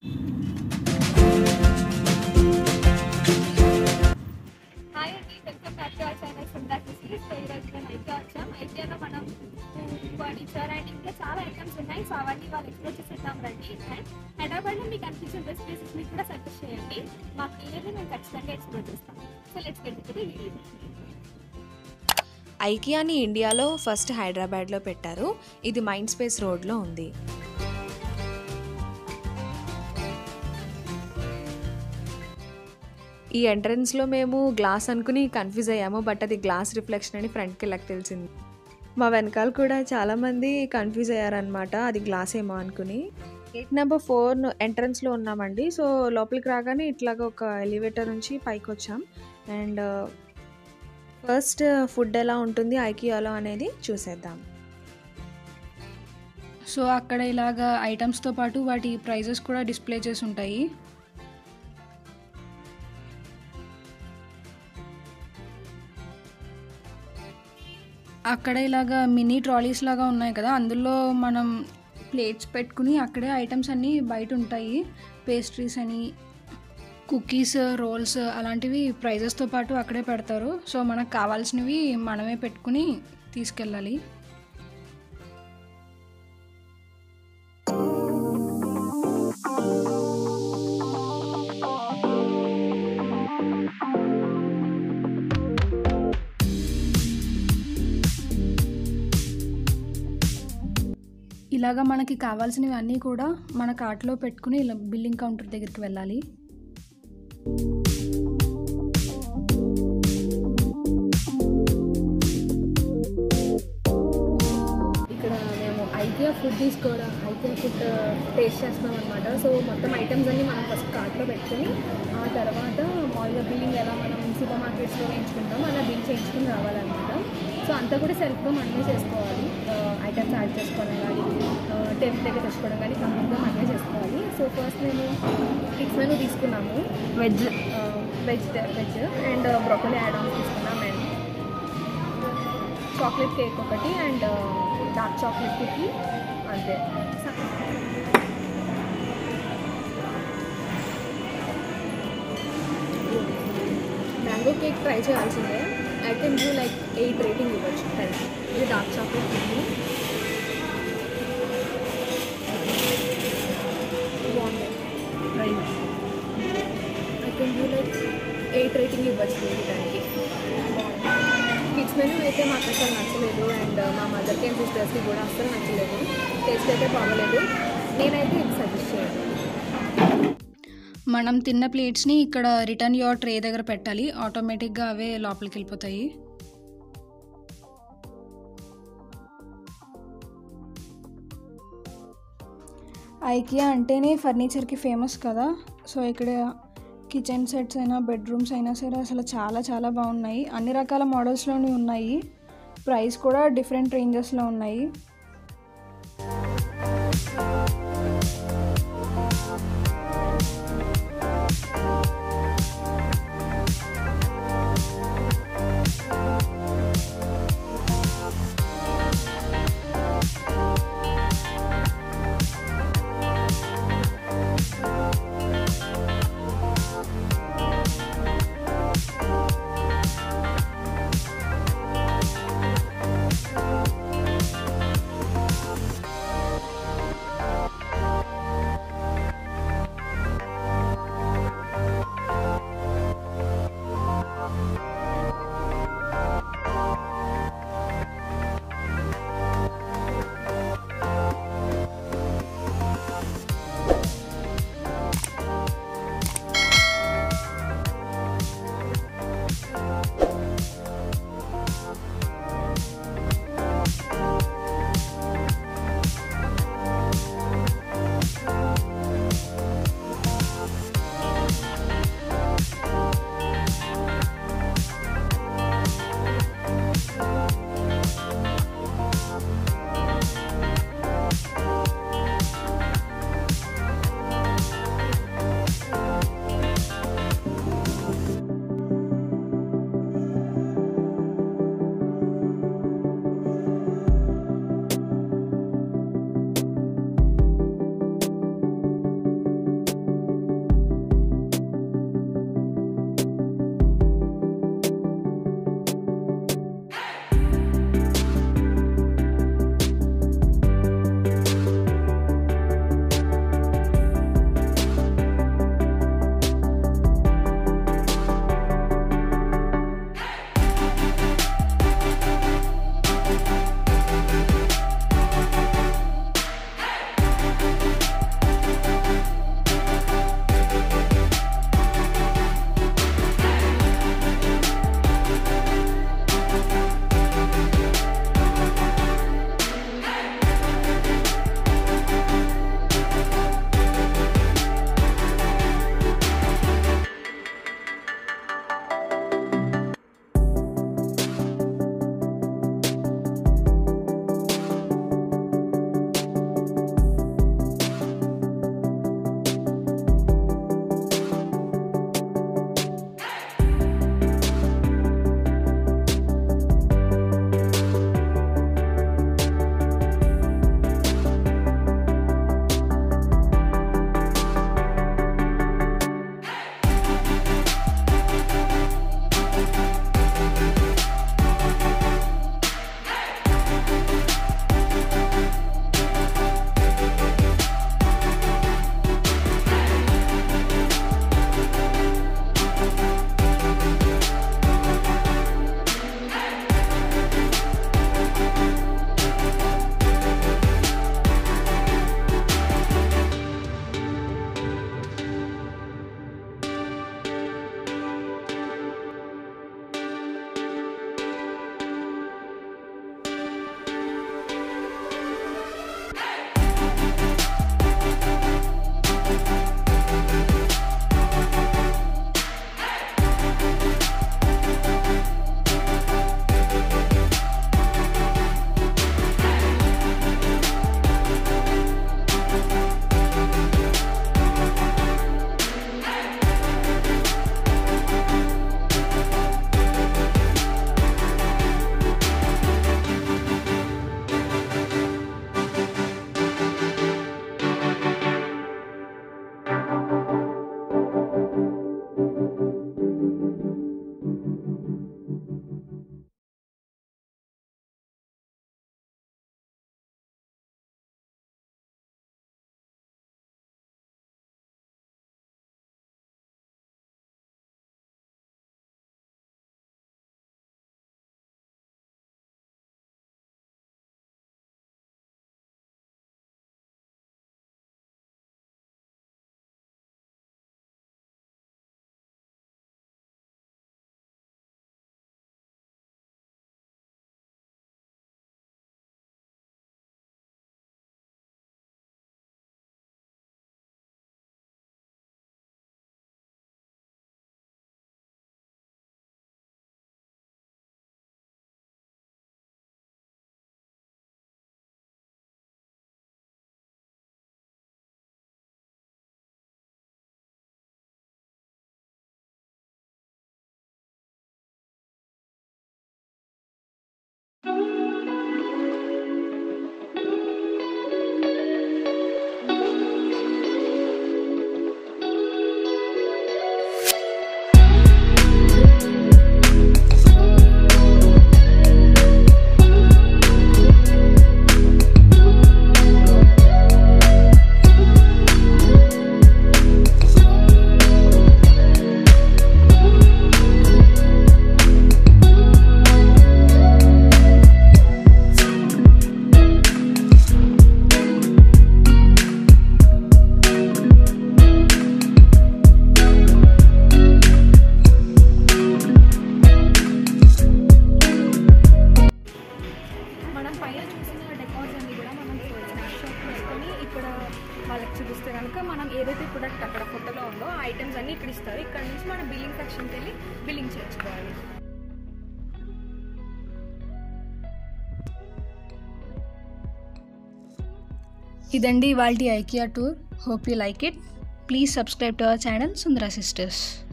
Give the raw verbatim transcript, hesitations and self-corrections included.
Hi అండి, welcome back to our channel Sundara sisters. So ఈరోజు మేము ఐకియా వచ్చాం. ఐకియాలో మనం ఫర్నిచర్ అండ్ ఇంకా చాలా ఐటమ్స్ ఉన్నాయి. సో అవన్నీ వాళ్ళు ఎక్స్ప్లోర్ చేసేద్దాం రండి. అండ్ హైదరాబాద్లో మీకు అనిపించిన బెస్ట్ ప్లేసెస్ మీకు కూడా సజెస్ట్ చేయండి. మా క్లియర్ని మేము ఖచ్చితంగా ఎక్స్ప్లోర్ చేస్తాం. So let's get to the video. ఐకియాని ఇండియాలో ఫస్ట్ హైదరాబాద్లో పెట్టారు. ఇది మైండ్ స్పేస్ రోడ్లో ఉంది. ఈ ఎంట్రన్స్లో మేము గ్లాస్ అనుకుని కన్ఫ్యూజ్ అయ్యాము, బట్ అది గ్లాస్ రిఫ్లెక్షన్ అని ఫ్రంట్కి వెళ్ళక తెలిసింది. మా వెనకాల కూడా చాలామంది కన్ఫ్యూజ్ అయ్యారనమాట, అది గ్లాస్ ఏమో అనుకుని. గేట్ నెంబర్ ఫోర్ ఎంట్రన్స్లో ఉన్నామండి. సో లోపలికి రాగానే ఇట్లాగ ఒక ఎలివేటర్ నుంచి పైకి వచ్చాం. అండ్ ఫస్ట్ ఫుడ్ ఎలా ఉంటుంది ఐకియాలో అనేది చూసేద్దాం. సో అక్కడ ఇలాగ ఐటమ్స్తో పాటు వాటి ప్రైజెస్ కూడా డిస్ప్లే చేసి ఉంటాయి. అక్కడ ఇలాగా మినీ ట్రాలీస్ లాగా ఉన్నాయి కదా, అందులో మనం ప్లేట్స్ పెట్టుకుని అక్కడే ఐటమ్స్ అన్నీ బయట ఉంటాయి. పేస్ట్రీస్ అని, కుకీస్, రోల్స్ అలాంటివి ప్రైజెస్తో పాటు అక్కడే పెడతారు. సో మనకు కావాల్సినవి మనమే పెట్టుకుని తీసుకెళ్ళాలి. ఇలాగా మనకి కావాల్సినవి అన్నీ కూడా మన కార్ట్లో పెట్టుకుని ఇలా బిల్లింగ్ కౌంటర్ దగ్గరికి వెళ్ళాలి. ఇక్కడ మేము ఐకియా ఫుడ్ తీసుకోవడం ఐకియా ఫుడ్ టేస్ట్ చేస్తున్నాం అనమాట. సో మొత్తం ఐటమ్స్ అన్నీ మనం ఫస్ట్ కార్ట్లో పెట్టుకొని ఆ తర్వాత మామూలుగా బిల్లింగ్ ఎలా మనం సూపర్ మార్కెట్స్లో వేయించుకుంటాం అలా బిల్ చేయించుకుని రావాలన్నమాట. సో అంతా కూడా సెల్ఫ్గా మనమే చేసుకోవాలి. ఐటమ్స్ యాడ్ చేసుకోవడం కానీ, టేబుల్ దగ్గర తెచ్చుకోవడం కానీ కంప్లీట్గా మనమే చేసుకోవాలి. సో ఫస్ట్ మేము కిడ్స్ మెనూ తీసుకున్నాము, veg veg veg and broccoli add on తీసుకున్నాం. అండ్ చాక్లెట్ కేక్ ఒకటి అండ్ డార్క్ చాక్లెట్ కుకీ అంతే. మ్యాంగో కేక్ ట్రై చేయాల్సిందే. I can do like eight rating ఇవ్వచ్చు. టెన్. ఇది డార్క్ చాక్లెట్ కుకీ బాగుంది. Try I can do like eight rating ఇవ్వచ్చు దీనికి. దానికి కిడ్స్ మెనూ అయితే మాకు అసలు నచ్చలేదు. అండ్ మా మదర్కి అండ్ సిస్టర్స్కి కూడా అస్సలు నచ్చలేదు. టేస్ట్ అయితే బాగోలేదు. నేనైతే ఇది సజెస్ట్ చేయను. మనం తిన్న ప్లేట్స్ని ఇక్కడ రిటర్న్ యువర్ ట్రే దగ్గర పెట్టాలి. ఆటోమేటిక్గా అవే లోపలికి వెళ్ళిపోతాయి. ఐకియా అంటేనే ఫర్నిచర్కి ఫేమస్ కదా. సో ఇక్కడ కిచెన్ సెట్స్ అయినా బెడ్రూమ్స్ అయినా సరే అసలు చాలా చాలా బాగున్నాయి. అన్ని రకాల మోడల్స్లోనే ఉన్నాయి. ప్రైస్ కూడా డిఫరెంట్ రేంజెస్లో ఉన్నాయి. తీసుకొని ఇక్కడ వాళ్ళకి చూపిస్తే కనుక మనం ఏదైతే ప్రొడక్ట్ అక్కడ ఫోటోలో ఉందో ఆ ఐటమ్స్ అన్నీ ఇక్కడ ఇస్తారు. ఇక్కడ నుంచి మనం బిల్లింగ్ సెక్షన్కి వెళ్ళి బిల్లింగ్ చేసుకోవాలి. ఇదండి ఇవాల్టి IKEA tour. Hope you like it. Please subscribe to our channel Sundara sisters.